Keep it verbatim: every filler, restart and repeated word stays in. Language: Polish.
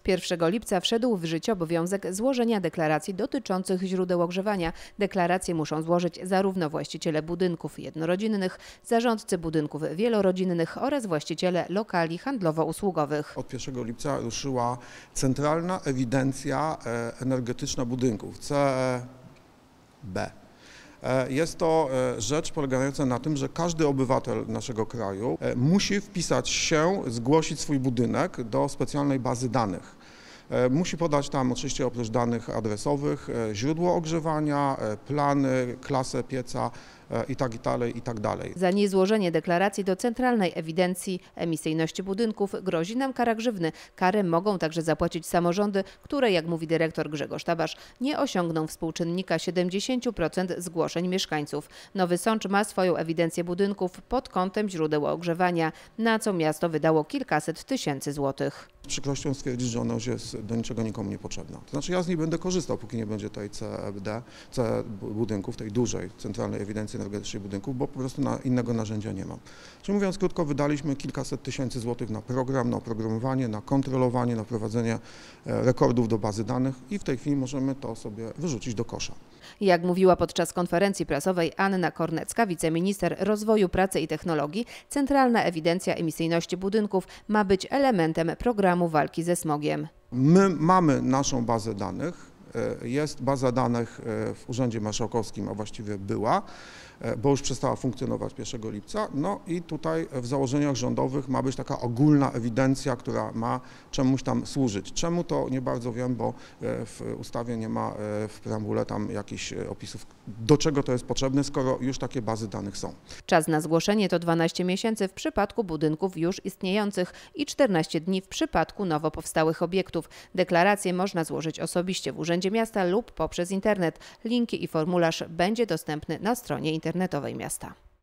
pierwszego lipca wszedł w życie obowiązek złożenia deklaracji dotyczących źródeł ogrzewania. Deklaracje muszą złożyć zarówno właściciele budynków jednorodzinnych, zarządcy budynków wielorodzinnych oraz właściciele lokali handlowo-usługowych. Od pierwszego lipca ruszyła Centralna Ewidencja Energetyczna Budynków, C E B. Jest to rzecz polegająca na tym, że każdy obywatel naszego kraju musi wpisać się, zgłosić swój budynek do specjalnej bazy danych. Musi podać tam oczywiście oprócz danych adresowych źródło ogrzewania, plany, klasę pieca i tak dalej, i tak dalej. Za niezłożenie deklaracji do Centralnej Ewidencji Emisyjności Budynków grozi nam kara grzywny. Karę mogą także zapłacić samorządy, które, jak mówi dyrektor Grzegorz Tabasz, nie osiągną współczynnika siedemdziesiąt procent zgłoszeń mieszkańców. Nowy Sącz ma swoją ewidencję budynków pod kątem źródeł ogrzewania, na co miasto wydało kilkaset tysięcy złotych. Z przykrością stwierdzić, że ona już jest do niczego nikomu niepotrzebna. To znaczy ja z niej będę korzystał, póki nie będzie tej C E B D, C budynków, tej dużej Centralnej Ewidencji Energetycznej Budynków, bo po prostu na innego narzędzia nie mam. Czyli mówiąc krótko, wydaliśmy kilkaset tysięcy złotych na program, na oprogramowanie, na kontrolowanie, na prowadzenie rekordów do bazy danych i w tej chwili możemy to sobie wyrzucić do kosza. Jak mówiła podczas konferencji prasowej Anna Kornecka, wiceminister rozwoju, pracy i technologii, Centralna Ewidencja Emisyjności Budynków ma być elementem programu walki ze smogiem. My mamy naszą bazę danych. Jest baza danych w Urzędzie Marszałkowskim, a właściwie była, bo już przestała funkcjonować pierwszego lipca. No i tutaj w założeniach rządowych ma być taka ogólna ewidencja, która ma czemuś tam służyć. Czemu to nie bardzo wiem, bo w ustawie nie ma w preambule tam jakichś opisów, do czego to jest potrzebne, skoro już takie bazy danych są. Czas na zgłoszenie to dwanaście miesięcy w przypadku budynków już istniejących i czternaście dni w przypadku nowo powstałych obiektów. Deklaracje można złożyć osobiście w Urzędzie Miasta lub poprzez internet. Linki i formularz będzie dostępny na stronie internetowej miasta.